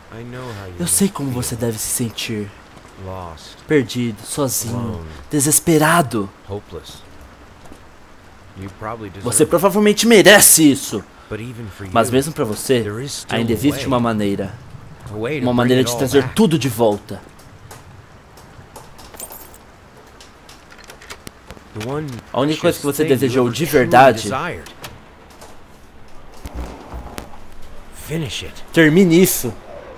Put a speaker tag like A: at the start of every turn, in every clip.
A: Eu sei como você deve se sentir. Perdido, sozinho, desesperado. Você provavelmente merece isso. Mas mesmo pra você, ainda existe uma maneira. Uma maneira de trazer tudo de volta. A única coisa que você desejou de verdade... Termine isso.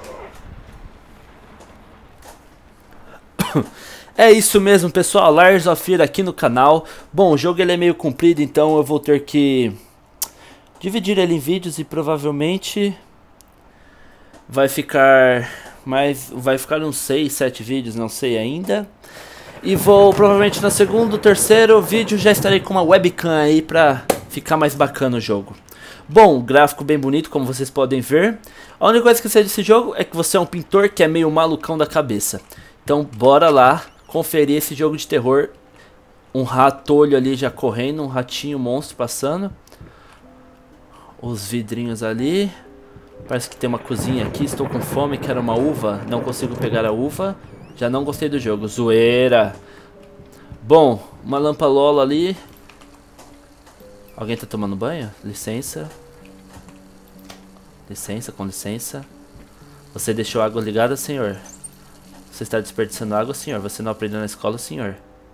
A: É isso mesmo, pessoal. Layers of Fear aqui no canal. Bom, o jogo ele é meio comprido, então eu vou ter que dividir ele em vídeos e provavelmente vai ficar uns 6, 7 vídeos, não sei ainda. E vou provavelmente no segundo, terceiro vídeo já estarei com uma webcam aí pra ficar mais bacana o jogo. Bom, gráfico bem bonito, como vocês podem ver. A única coisa que eu sei desse jogo é que você é um pintor que é meio malucão da cabeça. Então bora lá conferir esse jogo de terror. Um ratolho ali já correndo, um ratinho monstro passando. Os vidrinhos ali. Parece que tem uma cozinha aqui, estou com fome, quero uma uva. Não consigo pegar a uva. Já não gostei do jogo, zoeira. Bom, uma lampalola ali. Alguém tá tomando banho? Licença. Licença, com licença. Você deixou a água ligada, senhor? Você está desperdiçando água, senhor? Você não aprendeu na escola, senhor?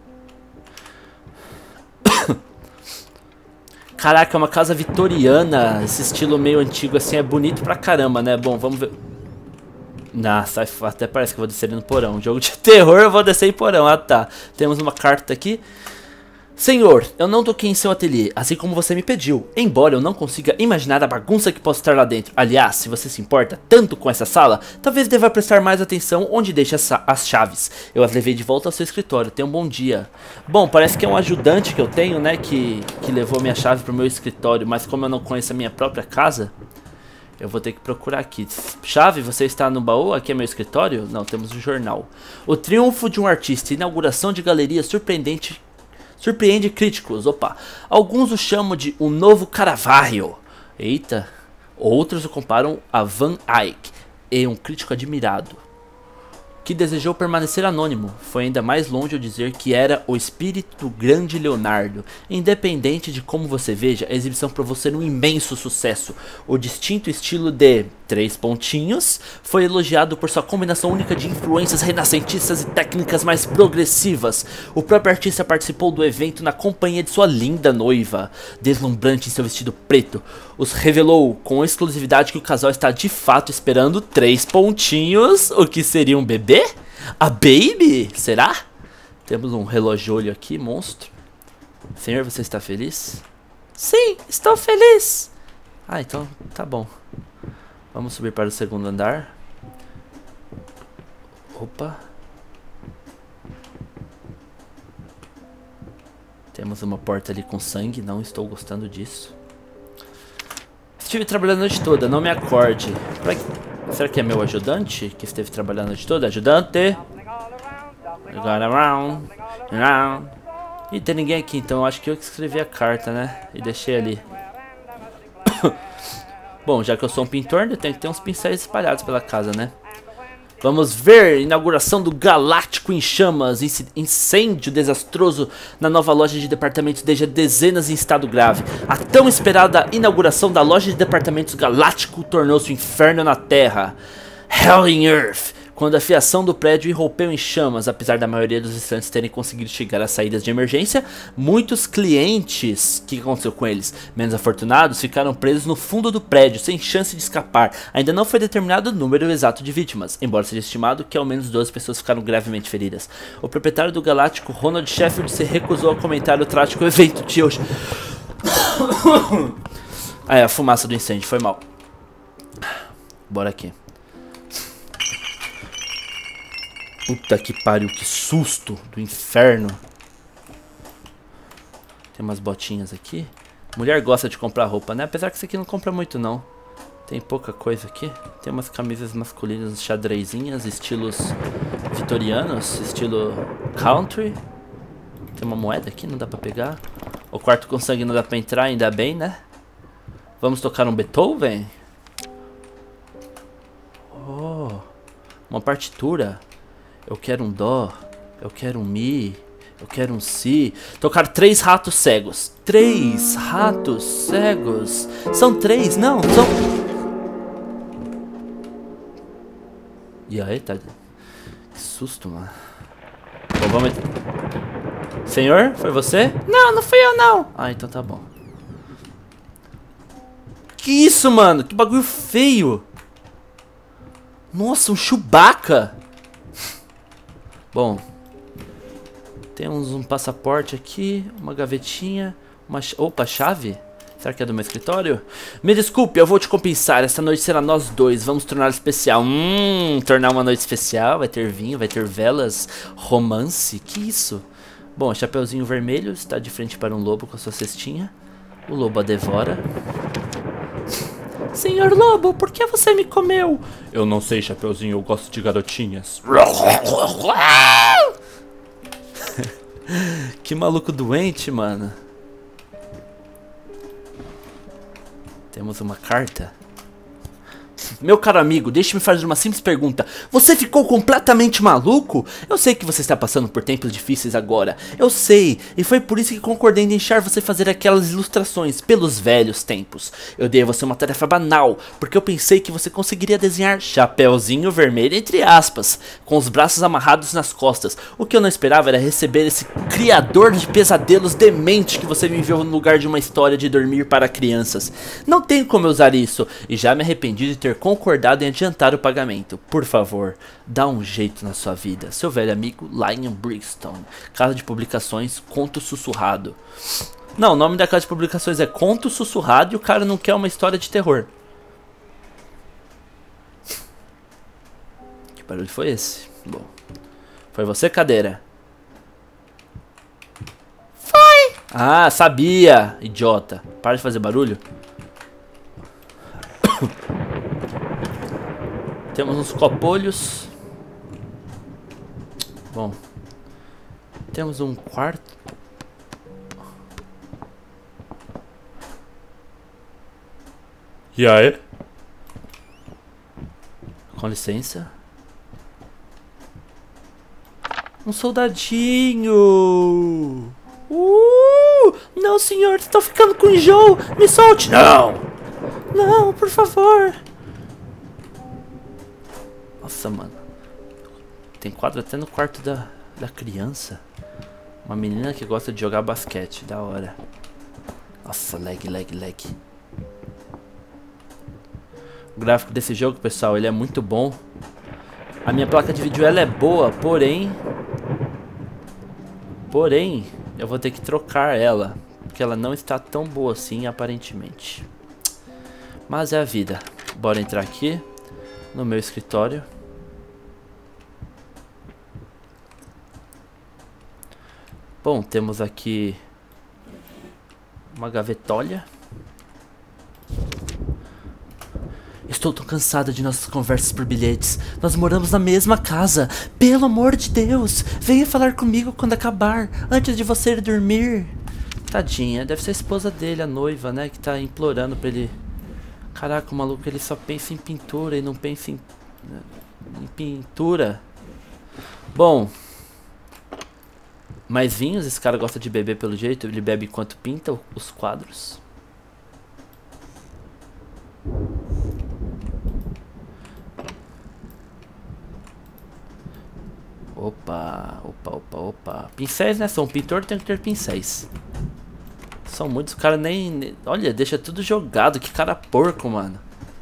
A: Caraca, é uma casa vitoriana. Esse estilo meio antigo assim é bonito pra caramba, né? Bom, vamos ver. Nossa, até parece que eu vou descer no porão. Jogo de terror, eu vou descer em porão. Ah, tá. Temos uma carta aqui. Senhor, eu não toquei em seu ateliê, assim como você me pediu, embora eu não consiga imaginar a bagunça que possa estar lá dentro. Aliás, se você se importa tanto com essa sala, talvez deva prestar mais atenção onde deixa as chaves. Eu as levei de volta ao seu escritório, tenha um bom dia. Bom, parece que é um ajudante que eu tenho, né, que levou minha chave pro meu escritório, mas como eu não conheço a minha própria casa, eu vou ter que procurar aqui. Chave, você está no baú? Aqui é meu escritório? Não, temos um jornal. O triunfo de um artista, inauguração de galeria surpreende críticos. Opa, alguns o chamam de um novo Caravaggio. Eita. Outros o comparam a Van Eyck, e um crítico admirado, que desejou permanecer anônimo, foi ainda mais longe ao dizer que era o espírito do grande Leonardo. Independente de como você veja, a exibição provou ser um imenso sucesso. O distinto estilo de 3 pontinhos foi elogiado por sua combinação única de influências renascentistas e técnicas mais progressivas. O próprio artista participou do evento na companhia de sua linda noiva, deslumbrante em seu vestido preto. Os revelou com exclusividade que o casal está de fato esperando 3 pontinhos, o que seria um bebê? A baby? Será? Temos um relógio aqui, monstro. Senhor, você está feliz? Sim, estou feliz. Ah, então tá bom. Vamos subir para o segundo andar. Opa. Temos uma porta ali com sangue, não estou gostando disso. Estive trabalhando a noite toda, não me acorde. Será que é meu ajudante que esteve trabalhando a noite toda? Ajudante! Ih, tem ninguém aqui, então eu acho que eu que escrevi a carta, né? E deixei ali. Bom, já que eu sou um pintor, eu tenho que ter uns pincéis espalhados pela casa, né? Vamos ver, inauguração do Galáctico em chamas, incêndio desastroso na nova loja de departamentos deixa dezenas em estado grave. A tão esperada inauguração da loja de departamentos Galáctico tornou-se um inferno na Terra. Hell in Earth. Quando a fiação do prédio irrompeu em chamas, apesar da maioria dos estudantes terem conseguido chegar às saídas de emergência, muitos clientes, o que aconteceu com eles? Menos afortunados ficaram presos no fundo do prédio, sem chance de escapar. Ainda não foi determinado o número exato de vítimas, embora seja estimado que ao menos 12 pessoas ficaram gravemente feridas. O proprietário do Galáctico, Ronald Sheffield, se recusou a comentar o trágico evento de hoje. Ah, é a fumaça do incêndio, foi mal. Bora aqui. Puta que pariu, que susto do inferno. Tem umas botinhas aqui. Mulher gosta de comprar roupa, né? Apesar que isso aqui não compra muito, não. Tem pouca coisa aqui. Tem umas camisas masculinas xadrezinhas, estilos vitorianos, estilo country. Tem uma moeda aqui, não dá pra pegar. O quarto com sangue não dá pra entrar, ainda bem, né? Vamos tocar um Beethoven? Oh... Uma partitura. Eu quero um dó. Eu quero um mi. Eu quero um si. Tocar 3 ratos cegos. 3 ratos cegos. São 3? Não, são... E aí, tá... Que susto, mano. Bom, vamos... Senhor, foi você? Não, não fui eu não. Ah, então tá bom. Que isso, mano? Que bagulho feio. Nossa, um Chewbacca. Bom. Temos um passaporte aqui. Uma gavetinha. Opa, chave? Será que é do meu escritório? Me desculpe, eu vou te compensar. Esta noite será nós dois. Vamos tornar especial. Tornar uma noite especial. Vai ter vinho, vai ter velas. Romance. Que isso? Bom, Chapeuzinho Vermelho está de frente para um lobo com a sua cestinha. O lobo a devora. Senhor Lobo, por que você me comeu? Eu não sei, Chapeuzinho, eu gosto de garotinhas. Que maluco doente, mano. Temos uma carta. Meu caro amigo, deixe-me fazer uma simples pergunta. Você ficou completamente maluco? Eu sei que você está passando por tempos difíceis agora. Eu sei, e foi por isso que concordei em deixar você fazer aquelas ilustrações pelos velhos tempos. Eu dei a você uma tarefa banal, porque eu pensei que você conseguiria desenhar Chapeuzinho Vermelho entre aspas, com os braços amarrados nas costas. O que eu não esperava era receber esse criador de pesadelos demente que você me enviou no lugar de uma história de dormir para crianças. Não tenho como usar isso, e já me arrependi de ter concordado em adiantar o pagamento. Por favor, dá um jeito na sua vida. Seu velho amigo Lion Brigstone. Casa de publicações Conto Sussurrado. Não, o nome da casa de publicações é Conto Sussurrado e o cara não quer uma história de terror. Que barulho foi esse? Bom, foi você, cadeira? Foi! Ah, sabia, idiota. Para de fazer barulho. Temos uns copolhos. Bom. Temos um quarto. E aí? Com licença. Um soldadinho. Não, senhor, estou ficando com enjoo. Me solte. Não. Não, por favor. Nossa, mano. Tem quadro até no quarto da criança. Uma menina que gosta de jogar basquete. Da hora. Nossa, lag. O gráfico desse jogo, pessoal, ele é muito bom. A minha placa de vídeo, ela é boa, porém, eu vou ter que trocar ela. Porque ela não está tão boa assim, aparentemente. Mas é a vida. Bora entrar aqui no meu escritório. Bom, temos aqui uma gavetolha. Estou tão cansada de nossas conversas por bilhetes. Nós moramos na mesma casa. Pelo amor de Deus, venha falar comigo quando acabar, antes de você ir dormir. Tadinha, deve ser a esposa dele, a noiva, né, que tá implorando pra ele. Caraca, o maluco, ele só pensa em pintura e não pensa em pintura. Bom, mais vinhos, esse cara gosta de beber pelo jeito. Ele bebe enquanto pinta os quadros. Opa. Pincéis, né? Sou um pintor, tem que ter pincéis. São muitos, o cara nem... Olha, deixa tudo jogado. Que cara porco, mano.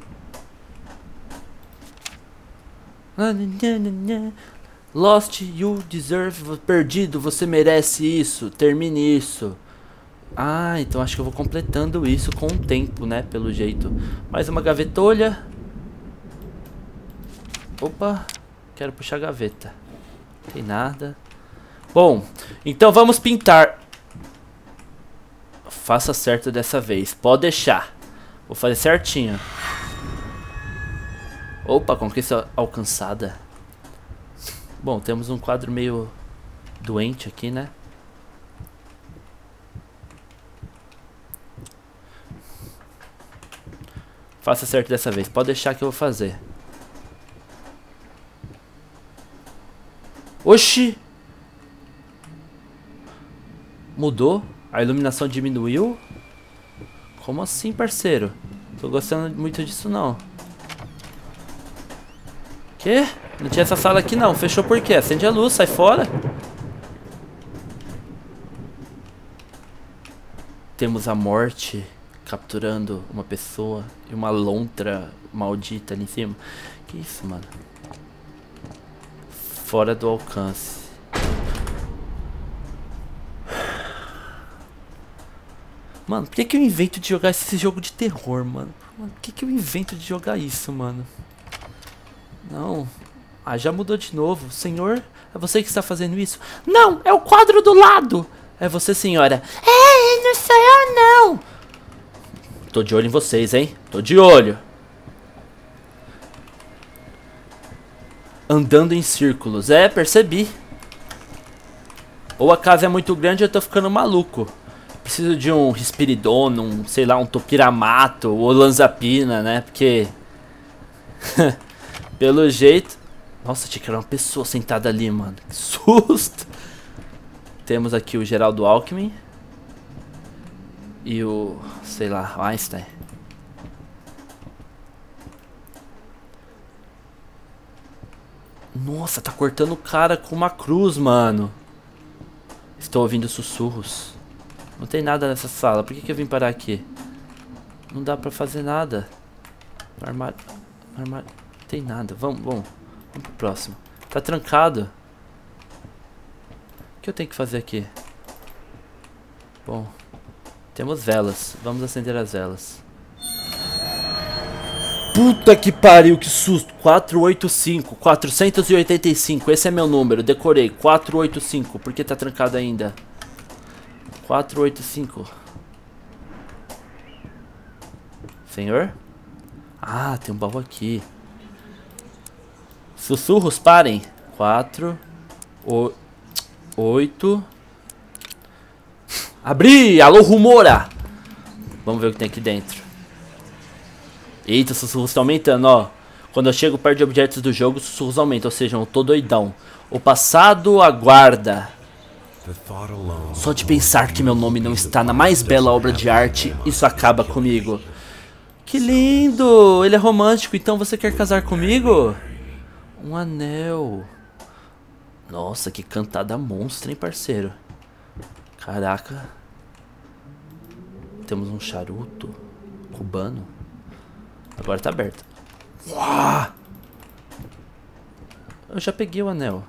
A: Lost, you deserve. Perdido, você merece isso. Termine isso. Ah, então acho que eu vou completando isso com o tempo, né? Pelo jeito. Mais uma gavetolha. Opa. Quero puxar a gaveta. Não tem nada. Bom, então vamos pintar. Faça certo dessa vez. Pode deixar. Vou fazer certinho. Opa, conquista alcançada. Bom, temos um quadro meio doente aqui, né? Faça certo dessa vez. Pode deixar que eu vou fazer. Oxi! Mudou? A iluminação diminuiu? Como assim, parceiro? Tô gostando muito disso, não. Quê? Não tinha essa sala aqui, não. Fechou por quê? Acende a luz, sai fora. Temos a morte capturando uma pessoa e uma lontra maldita ali em cima. Que isso, mano? Fora do alcance. Mano, por que eu invento de jogar esse jogo de terror, mano? Por que eu invento de jogar isso, mano? Não. Ah, já mudou de novo. Senhor, é você que está fazendo isso? Não, é o quadro do lado. É você, senhora. É, não sou eu, não. Tô de olho em vocês, hein? Tô de olho. Andando em círculos. É, percebi. Ou a casa é muito grande ou eu tô ficando maluco. Preciso de um Rispiridono, um, sei lá, um Topiramato ou Lanzapina, né? Porque... pelo jeito... Nossa, tinha que era uma pessoa sentada ali, mano. Que susto! Temos aqui o Geraldo Alckmin. E o... sei lá, o Einstein. Nossa, tá cortando o cara com uma cruz, mano. Estou ouvindo sussurros. Não tem nada nessa sala. Por que eu vim parar aqui? Não dá pra fazer nada. Armário... armário... Não tem nada. Vamos pro próximo. Tá trancado. O que eu tenho que fazer aqui? Bom, temos velas. Vamos acender as velas. Puta que pariu, que susto. 485, 485. Esse é meu número, decorei. 485, por que tá trancado ainda? 485. Senhor? Ah, tem um baú aqui. Sussurros, parem. 4, 8. Abri! Alô, Rumora! Vamos ver o que tem aqui dentro. Eita, os sussurros estão aumentando, ó. Quando eu chego perto de objetos do jogo, os sussurros aumentam. Ou seja, eu tô doidão. O passado aguarda. Só de pensar que meu nome não está na mais bela obra de arte, isso acaba comigo. Que lindo! Ele é romântico, então você quer casar comigo? Um anel. Nossa, que cantada monstra, hein, parceiro? Caraca. Temos um charuto cubano. Agora tá aberto. Uau! Eu já peguei o anel.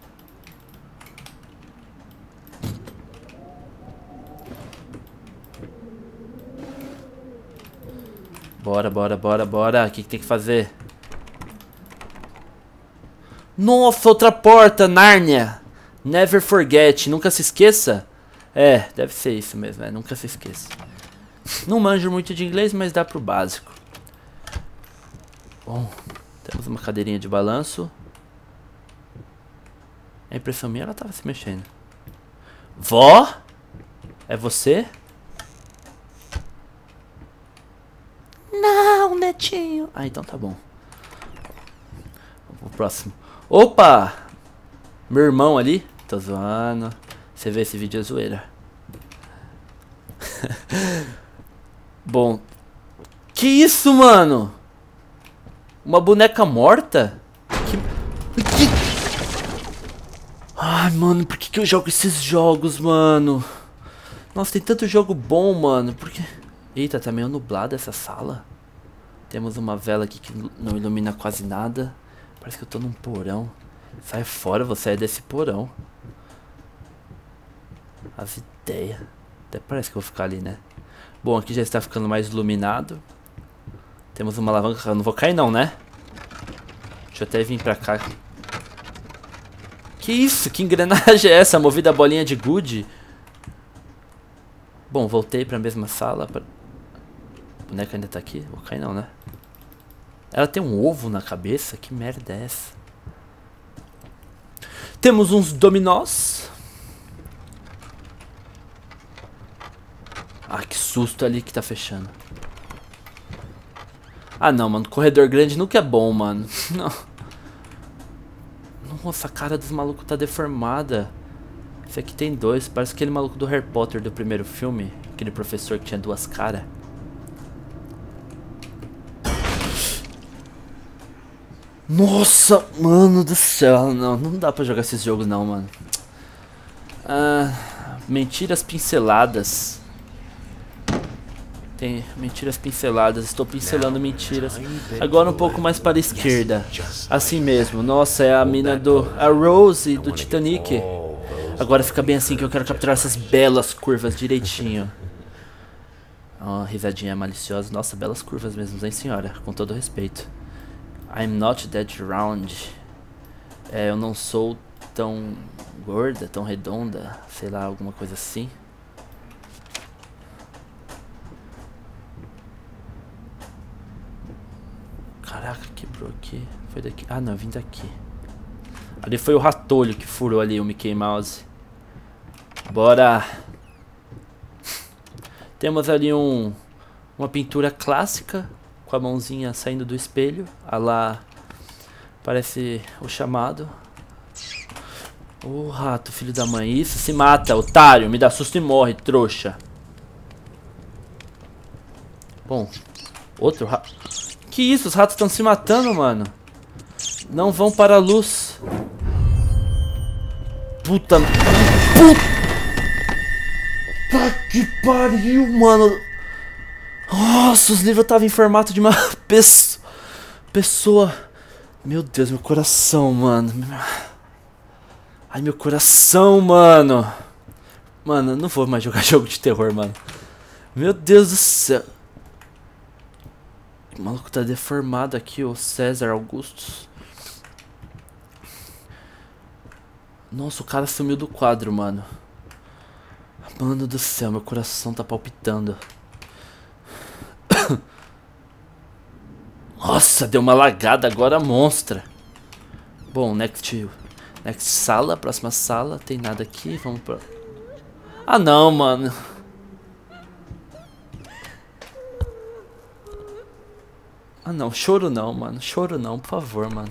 A: Bora, bora, bora, bora. O que tem que fazer? Nossa, outra porta, Nárnia. Never forget, nunca se esqueça. É, deve ser isso mesmo, nunca se esqueça. Não manjo muito de inglês, mas dá pro básico. Bom, temos uma cadeirinha de balanço. A impressão minha, ela tava se mexendo. Vó? É você? Não, netinho. Ah, então tá bom. Vamos pro próximo. Opa! Meu irmão ali. Tô zoando. Você vê esse vídeo é zoeira. Bom. Que isso, mano? Uma boneca morta? Ai, mano, por que eu jogo esses jogos, mano? Nossa, tem tanto jogo bom, mano. Por que... Eita, tá meio nublada essa sala. Temos uma vela aqui que não ilumina quase nada. Parece que eu tô num porão. Sai fora, você é desse porão. As ideias. Até parece que eu vou ficar ali, né? Bom, aqui já está ficando mais iluminado. Temos uma alavanca. Eu não vou cair não, né? Deixa eu até vir pra cá. Que isso? Que engrenagem é essa? Movida a bolinha de gude? Bom, voltei pra mesma sala. A boneca ainda tá aqui? Vou cair não, né? Ela tem um ovo na cabeça? Que merda é essa? Temos uns dominós. Ah, que susto ali que tá fechando. Ah, não, mano. Corredor grande nunca é bom, mano. Não. Não Nossa, a cara dos malucos tá deformada. Esse aqui tem dois. Parece aquele maluco do Harry Potter do primeiro filme. Aquele professor que tinha duas caras. Nossa, mano do céu. Não dá pra jogar esses jogos não, mano. Mentiras pinceladas. Tem mentiras pinceladas. Estou pincelando mentiras. Agora um pouco mais para a esquerda. Assim mesmo. Nossa, é a mina do... A Rose do Titanic. Agora fica bem assim que eu quero capturar essas belas curvas direitinho. Ó, risadinha maliciosa. Nossa, belas curvas mesmo, hein, senhora? Com todo respeito. I'm not that round. Eu não sou tão gorda, tão redonda. Sei lá, alguma coisa assim. Caraca, quebrou aqui. Foi daqui. Ah, não, eu vim daqui. Ali foi o ratolho que furou ali o Mickey Mouse. Bora. Temos ali uma pintura clássica com a mãozinha saindo do espelho. Ah lá, parece o chamado. Ô rato, filho da mãe. Isso, se mata, otário. Me dá susto e morre, trouxa. Bom, outro rato. Que isso, os ratos estão se matando, mano. Não vão para a luz. Puta que pariu, mano. Nossa, os livros estavam em formato de uma pessoa. Meu Deus, meu coração, mano. Ai, meu coração, mano. Mano, eu não vou mais jogar jogo de terror, mano. Meu Deus do céu. O maluco tá deformado aqui, o César Augustus. Nossa, o cara sumiu do quadro, mano. Mano do céu, meu coração tá palpitando. Nossa, deu uma lagada agora monstra. Bom, next sala, próxima sala. Tem nada aqui, vamos pra... Ah não, mano. Ah não, choro não, mano. Choro não, por favor, mano.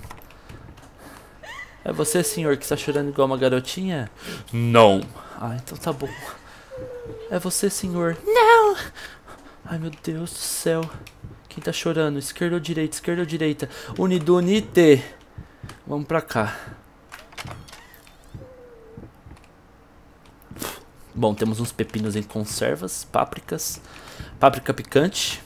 A: É você, senhor, que está chorando igual uma garotinha? Não. Ah, então tá bom. É você, senhor? Não. Ai, meu Deus do céu. Quem tá chorando? Esquerda ou direita? Esquerda ou direita? Unido, unite. Vamos pra cá. Bom, temos uns pepinos em conservas. Pápricas. Páprica picante.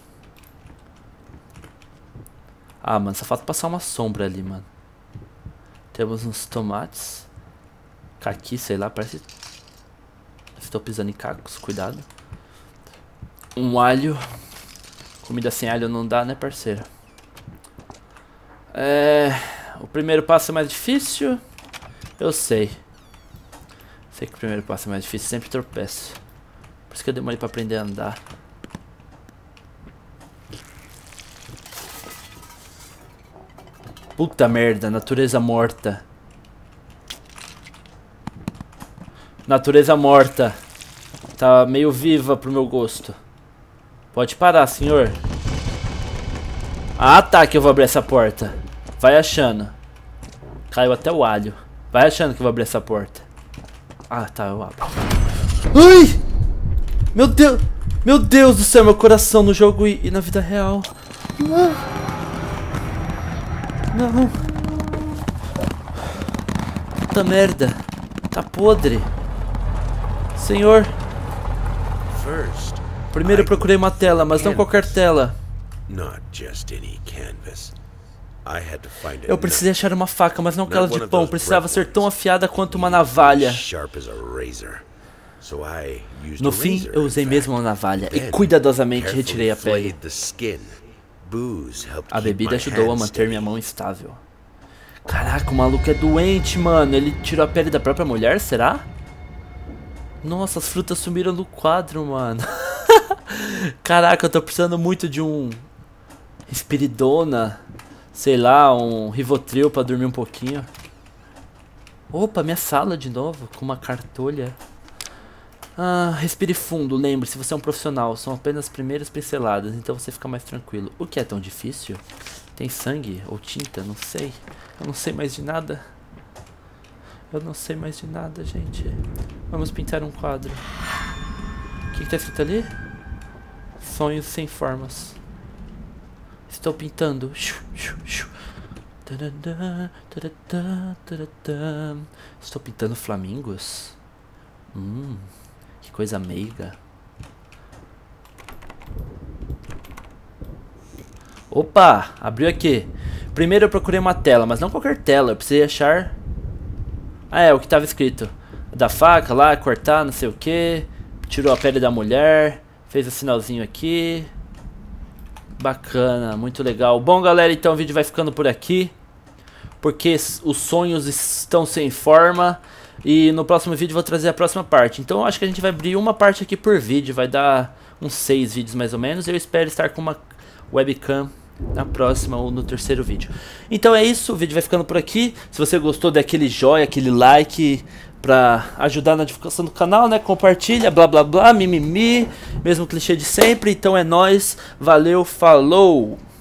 A: Ah, mano, só falta passar uma sombra ali, mano. Temos uns tomates. Caqui, sei lá, parece... Estou pisando em cacos, cuidado. Um alho. Comida sem alho não dá, né, parceiro? O primeiro passo é mais difícil. Eu sei. Sei que o primeiro passo é mais difícil, sempre tropeço. Por isso que eu demorei pra aprender a andar. Puta merda, natureza morta. Natureza morta. Tá meio viva pro meu gosto. Pode parar, senhor. Ah, tá, que eu vou abrir essa porta. Vai achando. Caiu até o alho. Vai achando que eu vou abrir essa porta. Ah, tá, eu abro. Ai! Meu Deus! Meu Deus do céu, meu coração no jogo e na vida real. Não. Puta merda. Tá podre. Senhor. Primeiro eu procurei uma tela, mas não qualquer tela. Eu precisei achar uma faca, mas não aquela de pão. Precisava ser tão afiada quanto uma navalha. No fim, eu usei mesmo uma navalha e cuidadosamente retirei a pele. A bebida ajudou a manter minha mão estável. Caraca, o maluco é doente, mano. Ele tirou a pele da própria mulher, será? Nossa, as frutas sumiram do quadro, mano. Caraca, eu tô precisando muito de um Espiridona. Sei lá, um Rivotril pra dormir um pouquinho. Opa, minha sala de novo, com uma cartolha. Ah, respire fundo, lembre-se, você é um profissional. São apenas primeiras pinceladas, então você fica mais tranquilo. O que é tão difícil? Tem sangue ou tinta? Não sei. Eu não sei mais de nada. Eu não sei mais de nada, gente. Vamos pintar um quadro. O que tá escrito ali? Sonhos sem formas. Estou pintando. Estou pintando flamingos. Que coisa meiga. Opa, abriu aqui. Primeiro eu procurei uma tela, mas não qualquer tela. Eu precisei achar... Ah, é, o que estava escrito. Da faca lá, cortar, não sei o que. Tirou a pele da mulher. Fez o sinalzinho aqui. Bacana, muito legal. Bom, galera, então o vídeo vai ficando por aqui. Porque os sonhos estão sem forma. E no próximo vídeo eu vou trazer a próxima parte. Então eu acho que a gente vai abrir uma parte aqui por vídeo. Vai dar uns 6 vídeos mais ou menos. Eu espero estar com uma webcam na próxima ou no terceiro vídeo. Então é isso, o vídeo vai ficando por aqui. Se você gostou, dê aquele joinha, aquele like pra ajudar na divulgação do canal, né? Compartilha, blá blá blá, mimimi, mesmo clichê de sempre. Então é nóis, valeu, falou!